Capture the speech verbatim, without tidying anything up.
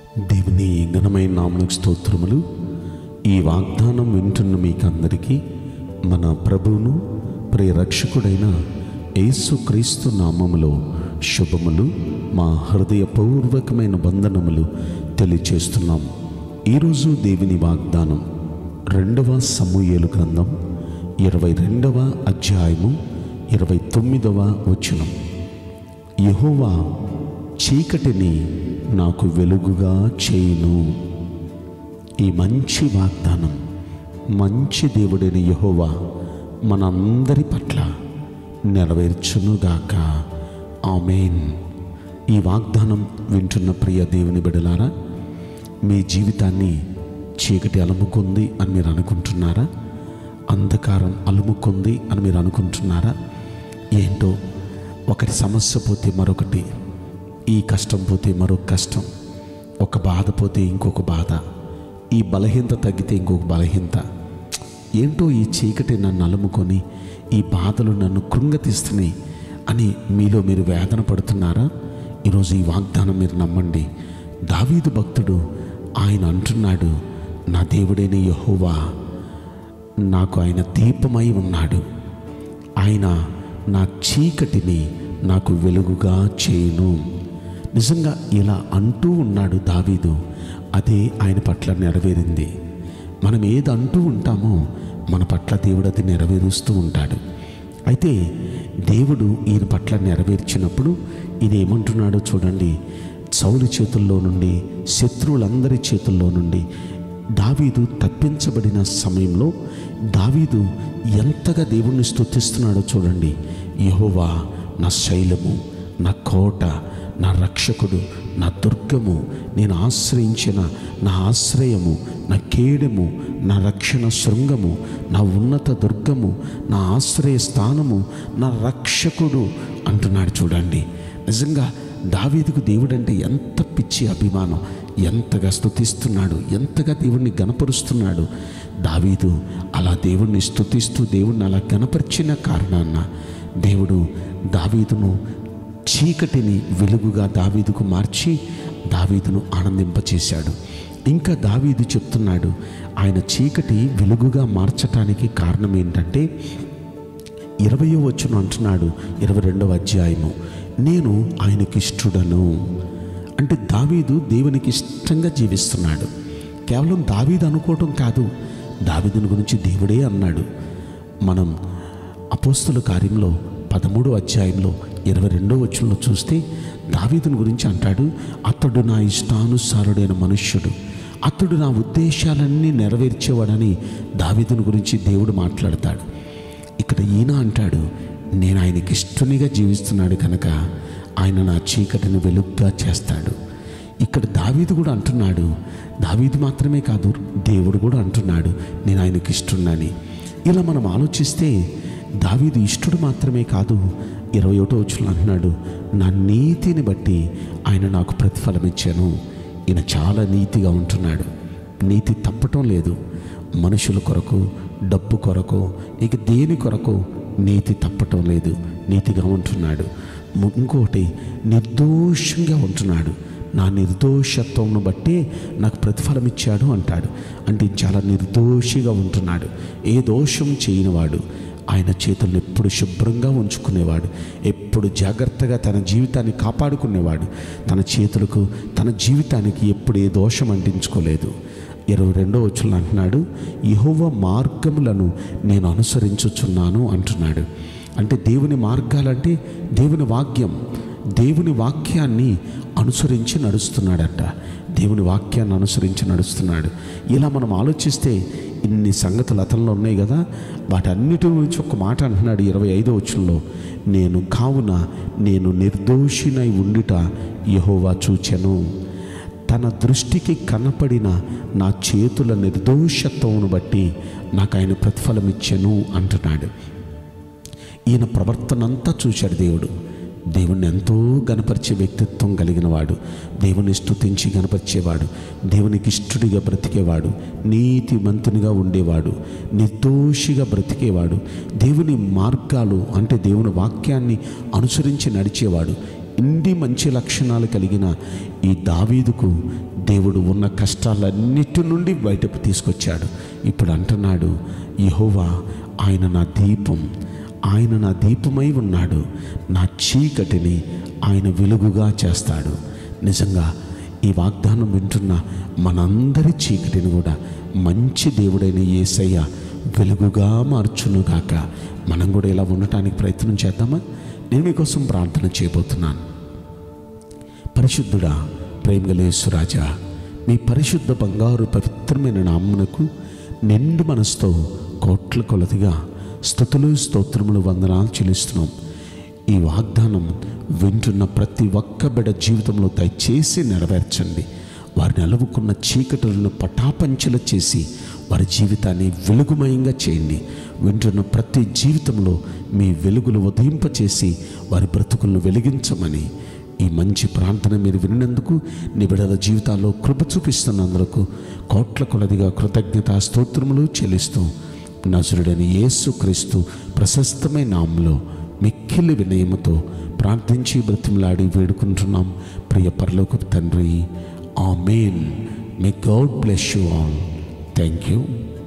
దేవుని ఘనమైన నామమునకు స్తోత్రములు. ఈ వాగ్దానం వింటున్న మీకందరికీ మన ప్రభువును ప్రియ రక్షకుడైన యేసుక్రీస్తు నామములో శుభములు, మా హృదయపూర్వకమైన వందనములు తెలియచేస్తున్నాం. ఈరోజు దేవుని వాగ్దానం రెండవ సమూయేలు గ్రంథం ఇరవై రెండవ అధ్యాయము ఇరవై తొమ్మిదవ వచనం. యెహోవా చీకటిని నాకు వెలుగుగా చేయును. ఈ మంచి వాగ్దానం మంచి దేవుడైన యెహోవా మనందరి పట్ల నెరవేర్చునుగాక. ఆమేన్. ఈ వాగ్దానం వింటున్న ప్రియ దేవుని బిడ్డలారా, మీ జీవితాన్ని చీకటి అలుముకుంది అని మీరు అనుకుంటున్నారా? అంధకారం అలుముకుంది అని మీరు అనుకుంటున్నారా? ఏంటో, ఒకటి సమస్య పోతే మరొకటి, ఈ కష్టం పోతే మరొక కష్టం, ఒక బాధ పోతే ఇంకొక బాధ, ఈ బలహీనత తగ్గితే ఇంకొక బలహీనత. ఏంటో ఈ చీకటి నన్ను అలుముకొని ఈ బాధలు నన్ను కృంగతీస్తున్నాయి అని మీలో మీరు వేదన పడుతున్నారా? ఈరోజు ఈ వాగ్దానం మీరు నమ్మండి. దావీదు భక్తుడు ఆయన అంటున్నాడు, నా దేవుడైన యెహోవా నాకు ఆయన దీపమై ఉన్నాడు, ఆయన నా చీకటిని నాకు వెలుగుగా చేయును. నిజంగా ఇలా అంటూ ఉన్నాడు దావీదు, అదే ఆయన పట్ల నెరవేరింది. మనం ఏది అంటూ ఉంటామో మన పట్ల దేవుడు అది నెరవేరుస్తూ ఉంటాడు. అయితే దేవుడు ఈయన పట్ల నెరవేర్చినప్పుడు ఇది ఏమంటున్నాడో చూడండి. సౌలు చేతుల్లో నుండి, శత్రువులందరి చేతుల్లో నుండి దావీదు తప్పించబడిన సమయంలో దావీదు ఎంతగా దేవుణ్ణి స్తుతిస్తున్నాడో చూడండి. యెహోవా నా శైలము, నా కోట, నా రక్షకుడు, నా దుర్గము, నేను ఆశ్రయించిన నా ఆశ్రయము, నా కేడెము, నా రక్షణ శృంగము, నా ఉన్నత దుర్గము, నా ఆశ్రయ స్థానము, నా రక్షకుడు అంటున్నాడు చూడండి. నిజంగా దావీదుకు దేవుడంటే ఎంత పిచ్చి అభిమానం, ఎంతగా స్తుతిస్తున్నాడు, ఎంతగా దేవుణ్ణి గణపరుస్తున్నాడు. దావీదు అలా దేవుణ్ణి స్తుతిస్తూ దేవుణ్ణి అలా గణపరిచిన కారణాన దేవుడు దావీదును చీకటిని వెలుగుగా దావీదుకు మార్చి దావీదును ఆనందింపచేశాడు. ఇంకా దావీదు చెప్తున్నాడు, ఆయన చీకటి వెలుగుగా మార్చటానికి కారణం ఏంటంటే ఇరవయో వచనం అంటున్నాడు, ఇరవై రెండవ అధ్యాయము, నేను ఆయనకి ఇష్టుడను. అంటే దావీదు దేవునికి ఇష్టంగా జీవిస్తున్నాడు. కేవలం దావీదు అనుకోవటం కాదు, దావీదుని గురించి దేవుడే అన్నాడు. మనం అపోస్తుల కార్యంలో పదమూడో అధ్యాయంలో ఇరవై రెండో వచనంలో చూస్తే దావీదుని గురించి అంటాడు, అతడు నా ఇష్టానుసారుడైన మనుష్యుడు, అతడు నా ఉద్దేశాలన్నీ నెరవేర్చేవాడని దావీదుని గురించి దేవుడు మాట్లాడతాడు. ఇక్కడ ఈయన అంటాడు, నేను ఆయనకి ఇష్టనిగా జీవిస్తున్నాడు కనుక ఆయన నా చీకటిని వెలుగుగా చేస్తాడు. ఇక్కడ దావీదు కూడా అంటున్నాడు, దావీదు మాత్రమే కాదు దేవుడు కూడా అంటున్నాడు, నేను ఆయనకి ఇష్టున్నాని. ఇలా మనం ఆలోచిస్తే దావీదు ఇష్టడు మాత్రమే కాదు, ఇరవై ఒకటో వచనంలో అంటున్నాడు, నా నీతిని బట్టి ఆయన నాకు ప్రతిఫలం ఇచ్చాను. ఈయన చాలా నీతిగా ఉంటున్నాడు, నీతి తప్పటం లేదు. మనుషుల కొరకు, డబ్బు కొరకు, ఇక దేని కొరకు నీతి తప్పటం లేదు, నీతిగా ఉంటున్నాడు. ఇంకోటి, నిర్దోషంగా ఉంటున్నాడు, నా నిర్దోషత్వంను బట్టి నాకు ప్రతిఫలం ఇచ్చాడు అంటాడు. అంటే చాలా నిర్దోషిగా ఉంటున్నాడు, ఏ దోషం చేయనివాడు, ఆయన చేతులను ఎప్పుడు శుభ్రంగా ఉంచుకునేవాడు, ఎప్పుడు జాగ్రత్తగా తన జీవితాన్ని కాపాడుకునేవాడు, తన చేతులకు తన జీవితానికి ఎప్పుడు ఏ దోషం అంటించుకోలేదు. ఇరవై రెండో వచనంలో అంటున్నాడు, యెహోవా మార్గములను నేను అనుసరించుచున్నాను అంటున్నాడు. అంటే దేవుని మార్గాలంటే దేవుని వాక్యం, దేవుని వాక్యాన్ని అనుసరించి నడుస్తున్నాడట. దేవుని వాక్యాన్ని అనుసరించి నడుస్తున్నాడు. ఇలా మనం ఆలోచిస్తే ఇన్ని సంగతులు అతనిలో ఉన్నాయి కదా, వాటన్నిటి గురించి ఒక మాట అంటున్నాడు ఇరవై ఐదో వచనంలో, నేను కావున నేను నిర్దోషినై ఉండుట యెహోవా చూచెను, తన దృష్టికి కనపడిన నా చేతుల నిర్దోషత్వమును బట్టి నాకు ఆయన ప్రతిఫలం ఇచ్చెను అంటున్నాడు. ఈయన ప్రవర్తన అంతా చూశాడు దేవుడు. దేవుణ్ణి ఎంతో గణపరిచే వ్యక్తిత్వం కలిగిన వాడు, దేవుని స్తుతించి గణపరిచేవాడు, దేవునికి ఇష్టడిగా బ్రతికేవాడు, నీతిమంతునిగా ఉండేవాడు, నిర్దోషిగా బ్రతికేవాడు, దేవుని మార్గాలు అంటే దేవుని వాక్యాన్ని అనుసరించి నడిచేవాడు. ఇన్ని మంచి లక్షణాలు కలిగిన ఈ దావీదుకు దేవుడు ఉన్న కష్టాలన్నిటి నుండి బయటకు తీసుకొచ్చాడు. ఇప్పుడు అంటున్నాడు, యెహోవా ఆయన నా దీపం, ఆయన నా దీపమై ఉన్నాడు, నా చీకటిని ఆయన వెలుగుగా చేస్తాడు. నిజంగా ఈ వాగ్దానం వింటున్న మనందరి చీకటిని కూడా మంచి దేవుడైన యేసయ్య వెలుగుగా మార్చునుగాక. మనం కూడా ఇలా ఉండటానికి ప్రయత్నం చేద్దామా? నేను మీకోసం ప్రార్థన చేయబోతున్నాను. పరిశుద్ధుడా, ప్రేమగల యేసురాజా, మీ పరిశుద్ధ బంగారు పవిత్రమైన నామమునకు నిండు మనసుతో కోట్ల కొలదిగా స్తుతులు స్తోత్రములు వందనాలు చెల్లిస్తున్నాం. ఈ వాగ్దానం వింటున్న ప్రతి ఒక్క బిడ్డ జీవితంలో దయచేసి నెరవేర్చండి. వారిని అలువుకున్న చీకటులను పటాపంచలు చేసి వారి జీవితాన్ని వెలుగుమయంగా చేయండి. వింటున్న ప్రతి జీవితంలో మీ వెలుగులు ఉదయింపచేసి వారి బ్రతుకులను వెలిగించమని ఈ మంచి ప్రార్థన మీరు విన్నందుకు, నీ బిడ్డల జీవితాల్లో కృప చూపిస్తున్నందుకు కోట్ల కొలదిగా కృతజ్ఞతా స్తోత్రములు చెల్లిస్తూ నజరుడైన యేసుక్రీస్తు ప్రశస్తమైన నామములో మిక్కిలి వినయముతో ప్రార్థించి బ్రతిమలాడి వేడుకుంటున్నాం ప్రియ పరలోకపు తండ్రి. ఆమేన్. May God bless you all. Thank you.